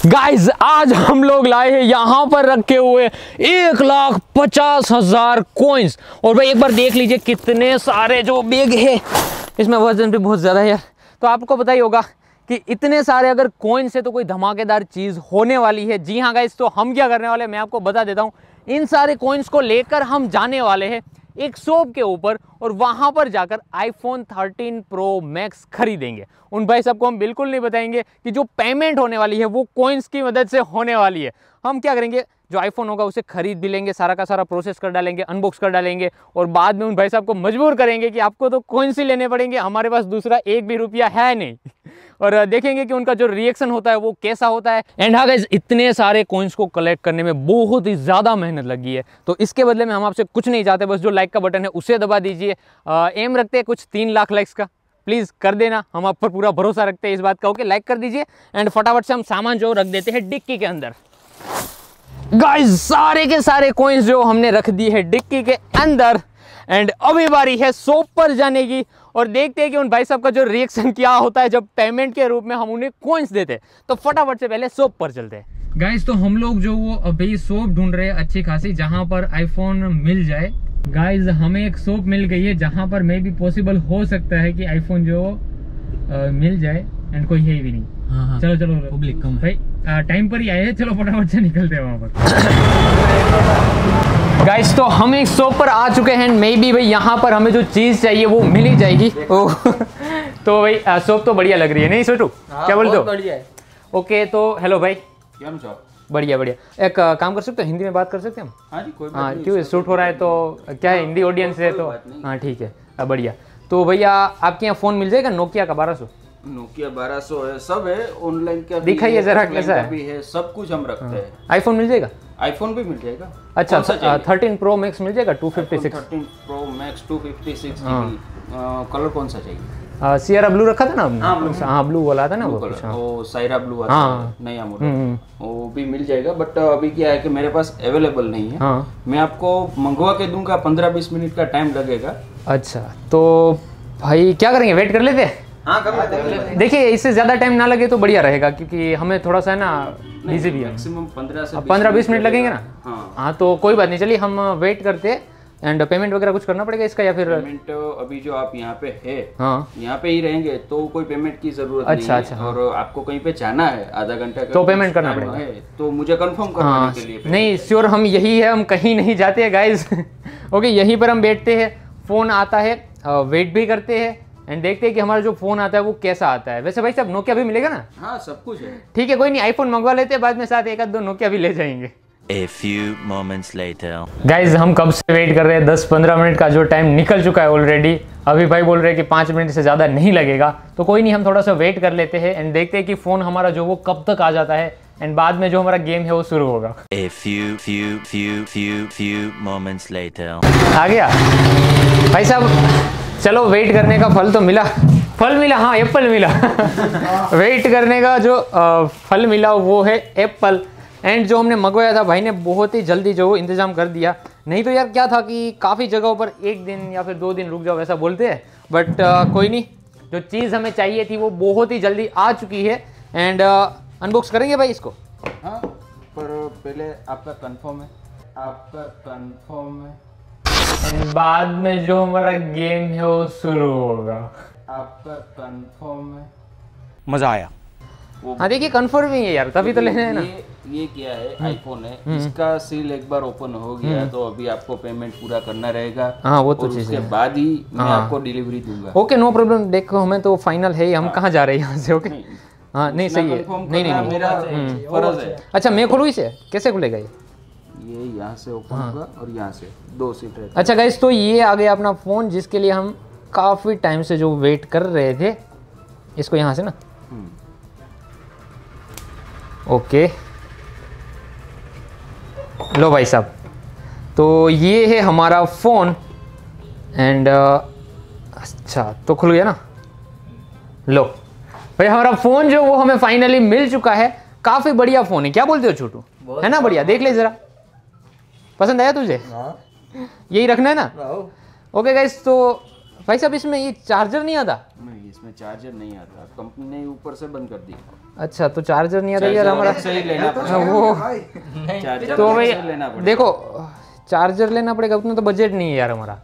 Guys आज हम लोग लाए हैं यहाँ पर रखे हुए 1,50,000 कॉइन्स। और भाई एक बार देख लीजिए कितने सारे जो बैग है, इसमें वजन भी बहुत ज़्यादा है यार। तो आपको पता ही होगा कि इतने सारे अगर कॉइन्स है तो कोई धमाकेदार चीज़ होने वाली है। जी हाँ गाइज, तो हम क्या करने वाले हैं मैं आपको बता देता हूँ। इन सारे कॉइन्स को लेकर हम जाने वाले हैं एक शॉप के ऊपर और वहां पर जाकर iPhone 13 Pro Max खरीदेंगे। उन भाई साहब को हम बिल्कुल नहीं बताएंगे कि जो पेमेंट होने वाली है वो कॉइन्स की मदद से होने वाली है। हम क्या करेंगे, जो आईफोन होगा उसे खरीद भी लेंगे, सारा का सारा प्रोसेस कर डालेंगे, अनबॉक्स कर डालेंगे और बाद में उन भाई साहब को मजबूर करेंगे कि आपको तो कॉइन्स ही लेने पड़ेंगे, हमारे पास दूसरा एक भी रुपया है नहीं। और देखेंगे कि उनका जो रिएक्शन होता है वो कैसा होता है। एंड हाँ गाइस, इतने सारे कॉइन्स को कलेक्ट करने में बहुत ही ज़्यादा मेहनत लगी है, तो इसके बदले में हम आपसे कुछ नहीं चाहते, बस जो लाइक का बटन है उसे दबा दीजिए। एम रखते हैं कुछ 3 लाख लाइक्स का, प्लीज़ कर देना, हम आप पर पूरा भरोसा रखते हैं इस बात का। ओके, लाइक कर दीजिए एंड फटाफट से हम सामान जो रख देते हैं डिक्की के अंदर। गाइस सारे के सारे कॉइन्स जो हमने रख दिए हैं डिक्की के अंदर एंड अभी बारी है शॉप पर जाने की और देखते हैं कि उन भाई साहब का जो रिएक्शन क्या होता है जब पेमेंट के रूप में हम उन्हें कॉइन्स देते हैं। तो फटाफट से पहले शॉप पर चलते हैं। गाइस तो हम लोग जो वो अभी शॉप ढूंढ रहे हैं अच्छी खासी, जहां पर आईफोन मिल जाए। गाइस हमें एक शॉप मिल गई है जहां पर मे भी पॉसिबल हो सकता है कि आईफोन जो मिल जाए एंड कोई है भी नहीं। हाँ। चलो चलो पब्लिक कम भाई, टाइम पर ही आए हैं, चलो फटाफट से निकलते हैं वहां पर। गाइस तो हम एक शॉप पर आ चुके हैं, मे बी भाई यहाँ पर हमें जो चीज़ चाहिए वो मिल ही जाएगी। तो भाई शॉप तो बढ़िया लग रही है, नहीं छोटू? क्या बोलते हो? बढ़िया है। ओके तो हेलो भाई, बढ़िया बढ़िया। एक काम कर सकते हो, हिंदी में बात कर सकते हैं हम? हाँ जी, कोई बात नहीं। क्यों, शूट हो रहा है तो क्या है, हिंदी ऑडियंस है तो हाँ ठीक है, बढ़िया। तो भैया आपके यहाँ फ़ोन मिल जाएगा नोकिया का 1200? नोकिया 1200 है, सब है, ऑनलाइन का दिखाइए जरा कैसा है। भी है, सब कुछ हम रखते हैं। आईफोन मिल जाएगा? आईफोन भी मिल जाएगा। अच्छा 13 Pro Max मिल जाएगा 256? 13 Pro Max 256 GB। कलर कौन सा चाहिए? सियरा ब्लू रखा था ना हमने? हाँ ब्लू वाला था ना वो सायरा ब्लू आता है नया मॉडल, वो भी मिल जाएगा। बट अभी क्या है कि मेरे पास अवेलेबल नहीं है। मैं आपको मंगवा के दूंगा, 15-20 मिनट का टाइम लगेगा। अच्छा तो भाई क्या करेंगे, वेट कर लेते हैं? हाँ कर लेते हैं। देखिए इससे ज़्यादा टाइम ना लगे तो बढ़िया रहेगा, क्योंकि हमें थोड़ा सा है ना बिजी भी है। मैक्सिमम 15-20 मिनट लगेंगे ना? हाँ तो कोई बात नहीं, चलिए हम वेट करते हैं। एंड पेमेंट वगैरह कुछ करना पड़ेगा इसका या फिर? पेमेंट अभी जो आप यहाँ पे है, हाँ यहाँ पे ही रहेंगे तो कोई पेमेंट की जरूरत नहीं है। अच्छा। और आपको कहीं पे जाना है आधा घंटा का तो पेमेंट करना पड़ेगा, तो मुझे कंफर्म करवाने के लिए। नहीं श्योर, हम यही है, हम कहीं नहीं जाते हैं गाइज। ओके, यहीं पर हम बैठते हैं, फ़ोन आता है, वेट भी करते हैं एंड देखते हैं कि हमारा जो फोन आता है वो कैसा आता है। वैसे भाई साहब नोकिया भी मिलेगा ना? हाँ सब कुछ है। ठीक है, कोई नहीं, आईफोन मंगवा लेते हैं, बाद में साथ एक आध दो नोकिया भी ले जाएंगे। A few moments later. Guys हम कब से वेट कर रहे हैं, 10-15 मिनट का जो टाइम निकल चुका है ऑलरेडी। अभी भाई बोल रहे हैं कि 5 मिनट से ज़्यादा नहीं लगेगा, तो कोई नहीं, हम थोड़ा सा वेट कर लेते हैं एंड देखते हैं कि फ़ोन हमारा जो वो कब तक आ जाता है एंड बाद में जो हमारा गेम है वो शुरू होगा। A few moments later. आ गया भाई साहब, चलो वेट करने का फल तो मिला, फल मिला, हाँ एप्पल मिला। वेट करने का जो फल मिला वो है एप्पल। एंड जो हमने मंगवाया था भाई ने बहुत ही जल्दी जो इंतज़ाम कर दिया, नहीं तो यार क्या था कि काफ़ी जगहों पर 1 दिन या फिर 2 दिन रुक जाओ वैसा बोलते हैं, बट कोई नहीं, जो चीज़ हमें चाहिए थी वो बहुत ही जल्दी आ चुकी है। एंड अनबॉक्स करेंगे भाई इसको? हाँ, पर पहले आपका कंफर्म है? आपका कंफर्म है? बाद में जो हमारा गेम है वो शुरू होगा। आपका कंफर्म है? मजा आया। हाँ देखिए कंफर्म ही है यार, तभी तो लेने हैं ना। ये क्या है, आईफोन है, इसका सील एक बार ओपन हो गया तो अभी आपको पेमेंट पूरा करना रहेगा। हाँ वो तो चीज़ उसके बाद ही मैं आपको डिलीवरी दूंगा। ओके नो प्रॉब्लम, देखो हमें तो फाइनल है, हम कहाँ जा रहे हैं यहाँ से? ओके हाँ नहीं सही है, नहीं मेरा फर्ज है। अच्छा मैं खोलूँ इसे, कैसे खुलेगा ये यहाँ से ओपन होगा और यहाँ से 2 सीट रहती है। अच्छा गाइस तो ये आ गया अपना फ़ोन, जिसके लिए हम काफ़ी टाइम से जो वेट कर रहे थे। इसको यहाँ से ना, ओके लो भाई साहब, तो ये है हमारा फ़ोन एंड अच्छा तो खुल गया ना। लो भाई हमारा फ़ोन जो वो हमें फाइनली मिल चुका है। काफ़ी बढ़िया फ़ोन है, क्या बोलते हो छोटू? है ना बढ़िया? देख ले ज़रा, पसंद आया तुझे? यही रखना है ना? ओके गाइस तो भाई साहब इसमें ये चार्जर नहीं आता? नहीं, इसमें चार्जर नहीं आता, कंपनी ने ऊपर से बंद कर दी। अच्छा, तो चार्जर नहीं आता यार हमारा, सही लेना पड़ेगा वो चार्जर तो भाई लेना पड़ेगा। देखो चार्जर लेना पड़ेगा, उतना तो बजट नहीं है यार हमारा।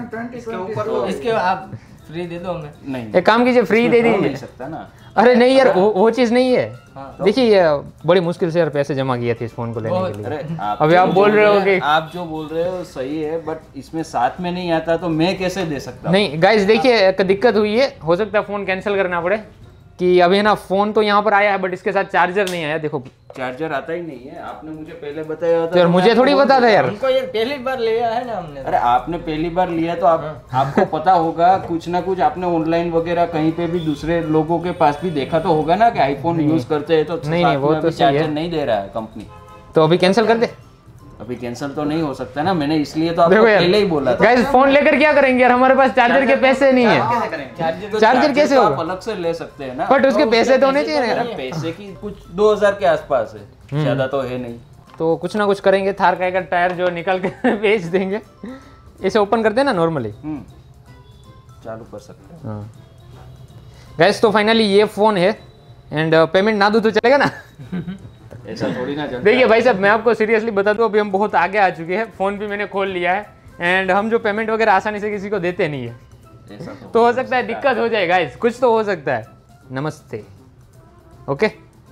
इसके आप फ्री दे दो हमें। नहीं, एक काम कीजिए, फ्री दे नहीं दीजिए। सकता ना। अरे नहीं यार, वो चीज़ नहीं है। देखिए ये बड़ी मुश्किल से यार पैसे जमा किए थे इस फोन को लेने के लिए। अरे अभी आप बोल रहे हो कि आप जो बोल रहे हो सही है, बट इसमें साथ में नहीं आता तो मैं कैसे दे सकता हूँ? नहीं गाइस देखिए, एक दिक्कत हुई है, हो सकता है फ़ोन कैंसिल करना पड़े कि अभी है ना फ़ोन तो यहाँ पर आया है बट इसके साथ चार्जर नहीं आया। देखो चार्जर आता ही नहीं है, आपने मुझे पहले बताया होता तो यार मुझे थोड़ी बता था यार। हमको ये पहली बार लिया है ना हमने। अरे आपने पहली बार लिया तो आपको पता होगा, कुछ ना कुछ आपने ऑनलाइन वगैरह कहीं पे भी दूसरे लोगों के पास भी देखा तो होगा ना कि आईफोन यूज करते हैं तो नहीं, वो तो सही है। चार्जर नहीं दे रहा है कंपनी। तो अभी कैंसिल कर दे। अभी कैंसिल तो नहीं हो सकता ना, मैंने इसलिए तो आपको देखो यार, पहले ही बोला था। गाइस फोन लेकर क्या करेंगे यार, हमारे पास चार्जर के पैसे नहीं है। तो चार्जर कैसे तो आप होगा? अलग से ले सकते हैं ना, बट उसके पैसे तो होने चाहिए ना। अरे पैसे की कुछ 2000 के आसपास है, ज्यादा तो है नहीं। तो कुछ ना कुछ करेंगे, थार का एक टायर जो निकाल के बेच देंगे। इसे ओपन करते हैं ना नॉर्मली, चालू कर सकते हैं। हाँ गैस, तो फाइनली ये फ़ोन है एंड पेमेंट ना दूँ तो चलेगा ना? ऐसा थोड़ी ना चलता है। देखिए भाई साहब, मैं आपको सीरियसली बता दूं, अभी हम बहुत आगे आ चुके हैं, फ़ोन भी मैंने खोल लिया है एंड हम जो पेमेंट वगैरह आसानी से किसी को देते नहीं है। ऐसा तो हो सकता है दिक्कत हो जाए गाइस, कुछ तो हो सकता है। नमस्ते। ओके,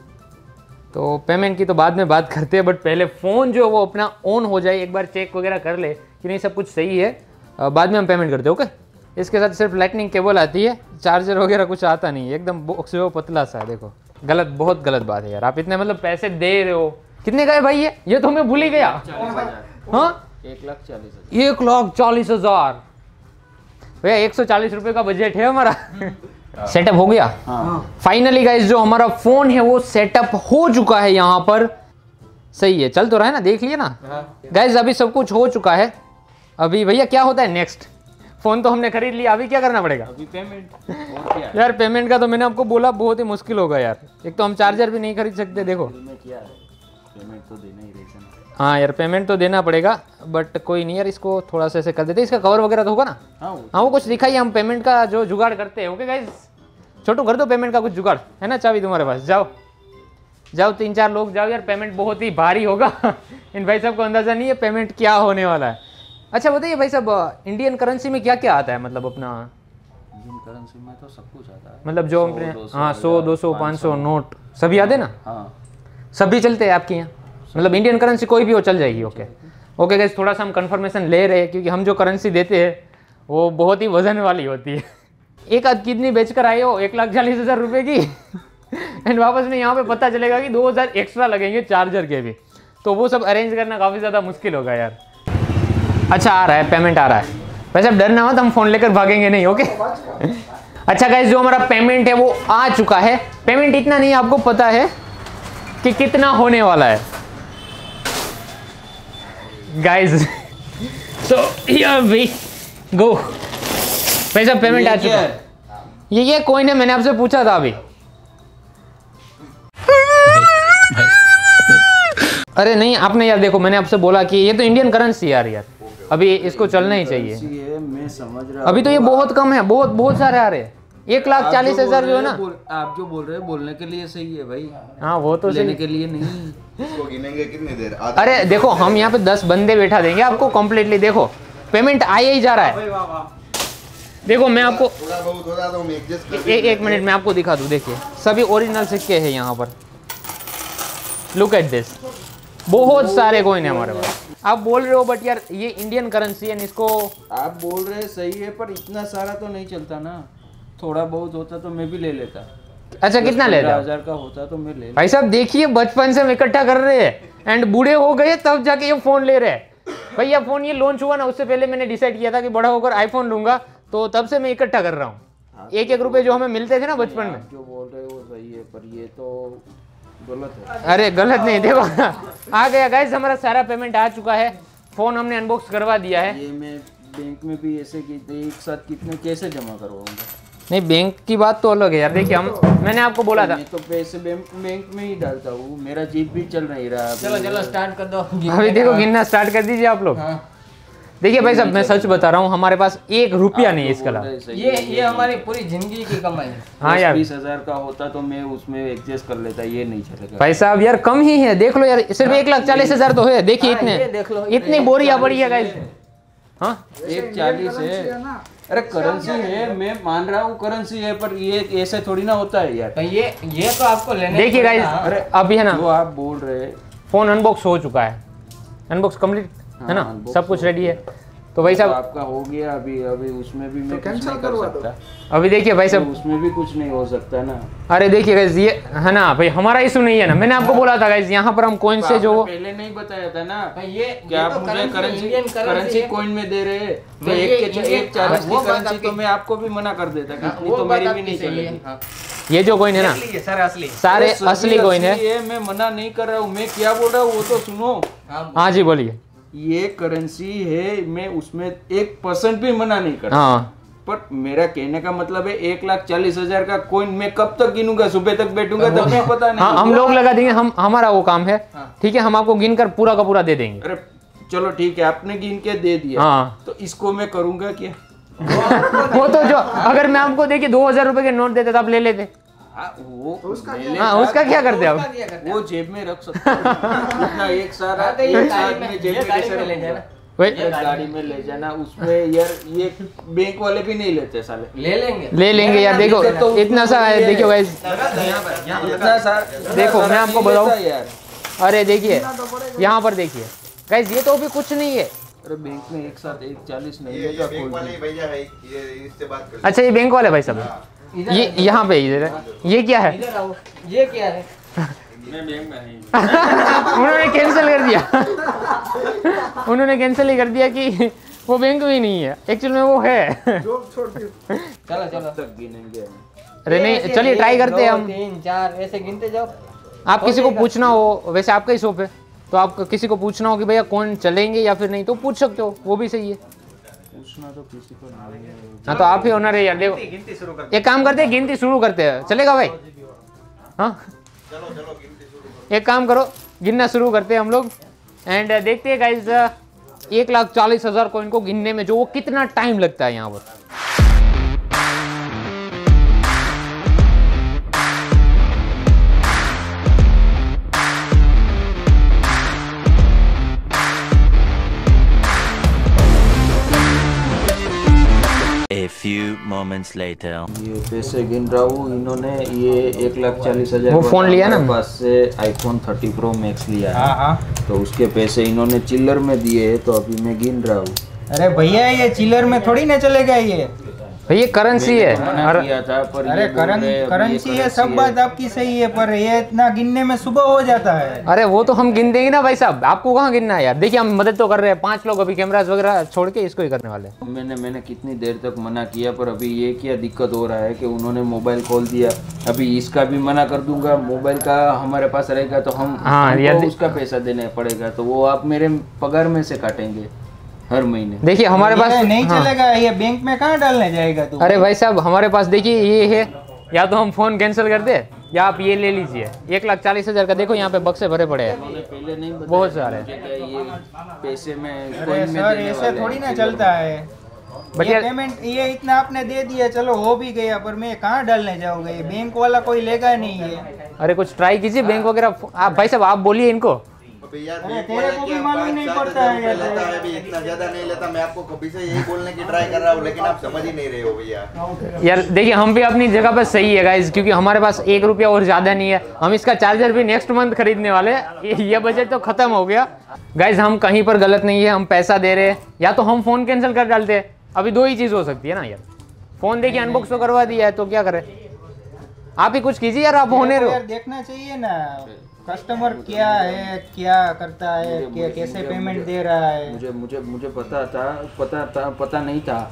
तो पेमेंट की तो बाद में बात करते हैं, बट पहले फ़ोन जो वो अपना ऑन हो जाए, एक बार चेक वगैरह कर ले कि नहीं सब कुछ सही है, बाद में हम पेमेंट करते हैं। ओके, इसके साथ सिर्फ लाइटनिंग केबल आती है, चार्जर वगैरह कुछ आता नहीं है, एकदम बॉक्स जो पतला सा है। देखो गलत, बहुत गलत बात है यार, आप इतने मतलब पैसे दे रहे हो। कितने का है भाई ये तो मैं भूल ही गया। हाँ 1,40,000। 1,40,000 भैया, 140 रुपये का बजट है हमारा। सेटअप हो गया फाइनली गाइस, जो हमारा फोन है वो सेटअप हो चुका है यहाँ पर। सही है, चल तो रहा है ना, देख लिए ना गाइस, अभी सब कुछ हो चुका है। अभी भैया क्या होता है नेक्स्ट? फोन तो हमने खरीद लिया, अभी क्या करना पड़ेगा? अभी पेमेंट। और क्या यार पेमेंट का तो मैंने आपको बोला बहुत ही मुश्किल होगा यार, एक तो हम चार्जर भी नहीं खरीद सकते। देखो में क्या है, पेमेंट तो देना ही रहेगा। हाँ यार, पेमेंट तो देना पड़ेगा, बट कोई नहीं यार, इसको थोड़ा सा ऐसे कर देते, इसका कवर वगैरह तो होगा ना? हाँ वो कुछ दिखाइए, हम पेमेंट का जो जुगाड़ करते हैं। ओके गाइस, छोटू कर दो पेमेंट का कुछ जुगाड़, है ना? चाबी तुम्हारे पास, जाओ जाओ, 3-4 लोग जाओ यार, पेमेंट बहुत ही भारी होगा। इन भाई साहब को अंदाजा नहीं है पेमेंट क्या होने वाला है। अच्छा बताइए भाई साहब, इंडियन करेंसी में क्या क्या आता है, मतलब अपना इंडियन करेंसी में तो सब कुछ आता है, मतलब जो अपने हाँ 100, 200, 500 नोट सभी आते ना? हाँ सभी चलते हैं आपके यहाँ, मतलब इंडियन करेंसी कोई भी हो चल जाएगी? ओके ओके गाइस, थोड़ा सा हम कंफर्मेशन ले रहे हैं क्योंकि हम जो करेंसी देते हैं वो बहुत ही वजन वाली होती है। एक आध किडनी बेच कर आए हो 1,40,000 रुपये की एंड वापस में यहाँ पे पता चलेगा कि 2,000 एक्स्ट्रा लगेंगे चार्जर के भी, तो वो सब अरेंज करना काफ़ी ज़्यादा मुश्किल होगा यार। अच्छा आ रहा है, पेमेंट आ रहा है। वैसे अब डरना मत, हम फ़ोन लेकर भागेंगे नहीं। ओके अच्छा गाइस, जो हमारा पेमेंट है वो आ चुका है। पेमेंट इतना नहीं, आपको पता है कि कितना होने वाला है guys. So here we go. पैसा पेमेंट आ चुका है। ये कॉइन है, मैंने आपसे पूछा था अभी। अरे नहीं, आपने यार देखो, मैंने आपसे बोला कि ये तो इंडियन करेंसी यार अभी इसको चलना ही चाहिए। मैं समझ रहा अभी तो ये बहुत कम है, बहुत सारे आ रहे हैं। 1,40,000 जो है ना, आप जो बोल रहे हैं बोलने के लिए सही है भाई। हाँ वो तो लेने सही। के लिए नहीं। इसको गिनेंगे कितनी देर? अरे देखो, हम यहाँ पे 10 बंदे बैठा देंगे आपको कंप्लीटली। देखो पेमेंट आया ही जा रहा है। देखो मैं आपको थोड़ा बहुत हो जाता हूँ, मैं एडजस्ट कर एक मिनट में आपको दिखा दूँ। देखिए सभी ओरिजिनल सिक्के हैं यहाँ पर, लुक एट दिस, बहुत सारे कॉइन है हमारे पास। आप बोल रहे हो बट यार ये इंडियन करेंसी है, इसको आप बोल रहे हैं सही है, पर इतना सारा तो नहीं चलता ना। थोड़ा बहुत होता तो मैं भी ले लेता। अच्छा कितना ले रहे हो? 15,000 का होता तो मैं ले। भाई साहब देखिए, बचपन से हम इकट्ठा कर रहे हैं एंड बूढ़े हो गए तब जाके ये फोन ले रहे हैं। भैया फोन ये लॉन्च हुआ ना, उससे पहले मैंने डिसाइड किया था कि बड़ा होकर आईफोन लूंगा, तो तब से मैं इकट्ठा कर रहा हूँ। 1-1 रुपए जो हमें मिलते थे ना बचपन में। जो बोल रहे हो वो सही है, पर ये तो गलत है। अरे गलत नहीं, देखो आ गया गाइस, हमारा सारा पेमेंट आ चुका है। फोन हमने अनबॉक्स करवा दिया है। ये मैं बैंक में भी ऐसे कि एक साथ कितने कैसे जमा करवाऊंगा? नहीं बैंक की बात तो अलग है यार। देखिए मैंने आपको बोला था, मैं तो पैसे बैंक में ही डालता हूँ, मेरा जीप भी चल नहीं रहा। चलो स्टार्ट कर दो। अभी देखो गिनना स्टार्ट कर दीजिए आप लोग। देखिए भाई साहब मैं सच बता रहा हूँ, हमारे पास 1 रुपया नहीं है इसके अलावा। ये हमारी पूरी जिंदगी की कमाई है। हाँ यार 20,000 का होता तो मैं उसमें एडजस्ट कर लेता, ये नहीं चलेगा भाई साहब यार कम ही है, देख लो यार सिर्फ 1,40,000 तो है। देखिए इतनी बोरियां पड़ी है गाइस। हाँ 1,40 है, अरे करेंसी है, मैं मान रहा हूँ करेंसी है, पर ये ऐसे थोड़ी ना होता है यार। तो ये तो आपको लेने देखिए गाइस, अरे अभी है ना जो आप बोल रहे फोन अनबॉक्स हो चुका है, अनबॉक्स कंप्लीट है ना, unbox सब कुछ रेडी है। तो भाई साहब आपका हो गया, अभी उसमें भी मैं कुछ नहीं कर सकता, अभी देखिए भाई साहब उसमें भी कुछ नहीं हो सकता ना। अरे देखिए गाइस ये है ना भाई, हमारा इशू नहीं है ना, मैंने आपको बोला था गाइस यहाँ पर हम कॉइन से जो पहले नहीं बताया था ना ये क्या आप तो मुझे करेंसी करेंसी कॉइन में दे रहे हैं, तो 1,40 की करेंसी तो मैं आपको भी मना कर देता कि इतनी तो मेरी भी नहीं चलेगी। ये जो कॉइन है ना सारे असली कॉइन है। मैं मना नहीं कर रहा हूँ, मैं क्या बोल रहा हूँ वो तो सुनो। हाँ जी बोलिए। ये करेंसी है, मैं उसमें 1% भी मना नहीं कर रहा, हाँ पर मेरा कहने का मतलब है 1,40,000 का कॉइन मैं कब तक गिनूंगा, सुबह तक बैठूंगा तब मैं पता नहीं। हाँ हम लोग लगा देंगे, हम हमारा वो काम है, ठीक है, हम आपको गिन कर पूरा का पूरा दे देंगे। अरे चलो ठीक है, आपने गिन के दे दिया, हाँ तो इसको मैं करूंगा क्या? वो तो जो अगर मैं आपको देखिए 2,000 रुपए के नोट देते तो आप ले लेते। वो हाँ उसका क्या करते आप? वो जेब में रख सकता हूँ, इतना एक साथ में जेब में कैसे ले जाना, गाड़ी में ले जाना, उसमें यार ये बैंक वाले भी नहीं लेते साले। ले लेंगे यार, देखो इतना सा है, देखो गाइस इतना सा देखो मैं आपको बताऊं यार, अरे देखिए यहाँ पर देखिए गाइस ये तो अभी कुछ नहीं है। अरे बैंक में एक साथ 1,40 नहीं ये लेगा बैंक वाले कोई। भैया है, ये इससे बात कर। अच्छा ये बैंक वाले भाई साहब, ये यहाँ पे इधर है, ये क्या है? ये क्या है? मैं बैंक में नहीं। उन्होंने कैंसिल कर दिया उन्होंने कैंसिल ही कर दिया कि वो बैंक में ही नहीं है, एक्चुअल में वो है। चलो तक गिनेंगे हम। अरे नहीं चलिए ट्राई करते हैं हम। 3 4 ऐसे गिनते जाओ। आप किसी को पूछना हो, वैसे आपका ही शॉप है तो आप किसी को पूछना हो कि भैया कौन चलेंगे या फिर नहीं, तो पूछ सकते हो, वो भी सही है। पूछना तो किसी को नहीं है। हाँ तो आप ही ओनर है यार, देखो एक काम करते हैं गिनती शुरू करते हैं, चलेगा भाई? हाँ एक काम करो, गिनना शुरू करते हैं हम लोग एंड देखते हैं गाइस 1,40,000 कॉइन को गिनने में जो वो कितना टाइम लगता है यहाँ पर। A few moments later. ये पैसे गिन रहा हूँ, इन्होंने ये 1,40,000 वो फोन लिया ना पास से iPhone 30 Pro Max लिया है। हाँ तो उसके पैसे इन्होंने चिल्लर में दिए है, तो अभी मैं गिन रहा हूँ। अरे भैया ये चिल्लर में थोड़ी ना चलेगा ये ये करेंसी है। मना किया था पर अरे ये बोल रहे हैं, अभी करेंसी ये है, सब currency बात आपकी सही है, पर ये इतना गिनने में सुबह हो जाता है। अरे वो तो हम गिन देंगे ना भाई साहब, आपको कहाँ गिनना है यार? देखिए हम मदद तो कर रहे हैं, 5 लोग अभी कैमरास वगैरह छोड़ के इसको ही करने वाले हैं। मैंने कितनी देर तक मना किया, पर अभी ये क्या दिक्कत हो रहा है कि उन्होंने मोबाइल खोल दिया। अभी इसका भी मना कर दूंगा, मोबाइल का हमारे पास रहेगा तो हमको उसका पैसा देना पड़ेगा, तो वो आप मेरे पगार में से काटेंगे हर महीने। देखिए हमारे पास नहीं चलेगा, ये बैंक में कहाँ डालने जाएगा तू? अरे भाई साहब हमारे पास देखिए ये है, या तो हम फोन कैंसिल कर दे या आप ये ले लीजिए 1,40,000 का। देखो यहाँ पे बक्से भरे पड़े हैं, पहले नहीं बताया बहुत सारे। ये पैसे में अरे सर ऐसे थोड़ी ना चलता है। बट ये यार पेमेंट ये इतना आपने दे दिया, चलो हो भी गया, पर मैं कहाँ डालने जाऊंगा? ये बैंक वाला कोई लेगा नहीं है। अरे कुछ ट्राई कीजिए बैंक वगैरह। आप भाई साहब आप बोलिए इनको। अबे यार अरे बैंक तेरे वाला को भी क्या मालूम 5,000 नहीं पड़ता है रुपए यार। लेता है, अभी इतना ज्यादा नहीं लेता। मैं आपको कभी से यही बोलने की ट्राई कर रहा हूँ, लेकिन आप समझ ही नहीं रहे हो भैया। यार देखिए हम भी अपनी जगह पर सही है गाइस, क्योंकि हमारे पास 1 रुपया और ज़्यादा नहीं है। हम इसका चार्जर भी नेक्स्ट मंथ खरीदने वाले हैं, ये बजट तो खत्म हो गया गाइस। हम कहीं पर गलत नहीं है, हम पैसा दे रहे हैं, या तो हम फ़ोन कैंसिल कर डालते हैं। अभी 2 ही चीज़ हो सकती है ना यार। फ़ोन देखिए अनबॉक्स तो करवा दिया है, तो क्या करें? आप ही कुछ कीजिए यार, आप होने रहो। यार देखना चाहिए ना कस्टमर क्या है, क्या करता है, क्या कैसे पेमेंट दे रहा है। मुझे पता नहीं था।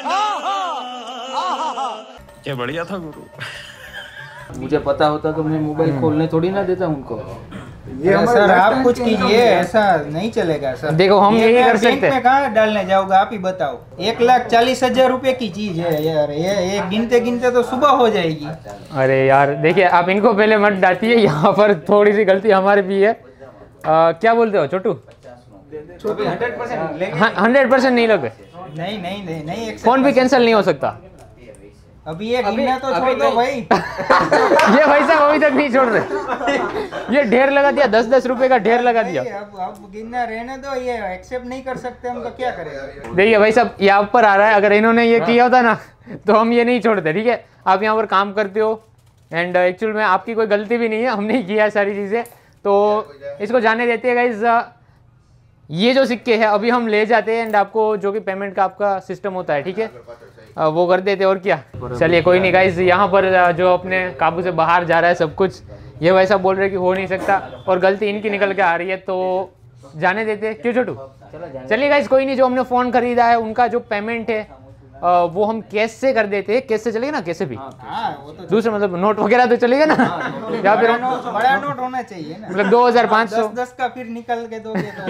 क्या बढ़िया था गुरु। मुझे पता होता तो मैं मोबाइल खोलने थोड़ी ना देता उनको। ये सर आप कुछ कीजिए, ऐसा नहीं चलेगा सर। देखो हम ये यही मैं कर बैंक सकते हैं। में कहाँ डालने जाओगे आप ही बताओ? 1,40,000 रुपए की चीज है यार, ये गिनते गिनते तो सुबह हो जाएगी। अरे यार देखिए आप इनको पहले मत डांटिए, यहाँ पर थोड़ी सी गलती हमारी भी है। क्या बोलते हो छोटू? अभी 100% लेंगे। 100% नहीं लोगे? नहीं फोन भी कैंसिल नहीं हो सकता? अभी ये गिनना तो छोड़ दो भाई। ये भाई साहब अभी तक नहीं छोड़ रहे। ये ढेर लगा दिया, 10-10 रुपए का ढेर लगा दिया। अब गिनना रहने दो, ये एक्सेप्ट नहीं कर सकते हम तो क्या करें। देखिए भाई साहब यहाँ पर आ रहा है, अगर इन्होंने ये किया होता ना तो हम ये नहीं छोड़ते, ठीक है। आप यहाँ पर काम करते हो एंड एक्चुअल में आपकी कोई गलती भी नहीं है, हमने ही किया है सारी चीज़ें, तो इसको जाने देते हैं गाइज। ये जो सिक्के हैं अभी हम ले जाते हैं एंड आपको जो कि पेमेंट का आपका सिस्टम होता है, ठीक है, वो कर देते हैं। और क्या, चलिए कोई नहीं गाइज। यहाँ पर जो अपने काबू से बाहर जा रहा है सब कुछ, ये वैसा बोल रहे कि हो नहीं सकता और गलती इनकी निकल के आ रही है, तो जाने देते हैं। क्यों छोटू? चलिए गाइज कोई नहीं, जो हमने फ़ोन खरीदा है उनका जो पेमेंट है वो हम कैश से कर देते हैं। कैश से चलेगा ना? कैसे भी दूसरा मतलब नोट वगैरह तो चलेगा ना, या फिर बड़ा नोट होना चाहिए ना, मतलब 2500 10 का फिर निकल के दोगे तो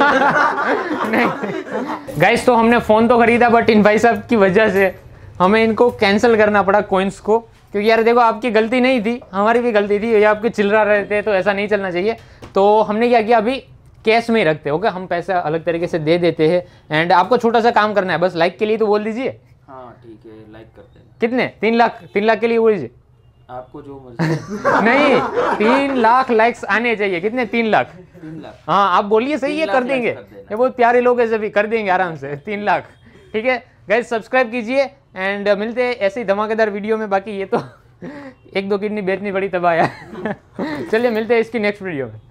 नहीं गाइस, तो हमने फ़ोन तो खरीदा बट इन भाई साहब की वजह से हमें इनको कैंसिल करना पड़ा कॉइन्स को, क्योंकि यार देखो आपकी गलती नहीं थी, हमारी भी गलती थी, ये आपके चिल्ला रहे थे तो ऐसा नहीं चलना चाहिए। तो हमने क्या किया, अभी कैश में ही रखते, ओके, हम पैसा अलग तरीके से दे देते हैं। एंड आपको छोटा सा काम करना है, बस लाइक के लिए तो बोल दीजिए। हाँ ठीक है, लाइक करते हैं। कितने? 3 लाख? 3 लाख के लिए बोल दीजिए। आपको जो मर्जी। नहीं, 3 लाख लाइक्स आने चाहिए। कितने? 3 लाख। 3 लाख। हाँ आप बोलिए, सही है, कर देंगे। ये बहुत प्यारे लोग ऐसे भी कर देंगे आराम से 3 लाख, ठीक है। गाइस सब्सक्राइब कीजिए एंड मिलते हैं ऐसे ही धमाकेदार वीडियो में। बाकी ये तो 1-2 किडनी बेचनी पड़ी तब आया। चलिए मिलते हैं इसकी नेक्स्ट वीडियो में।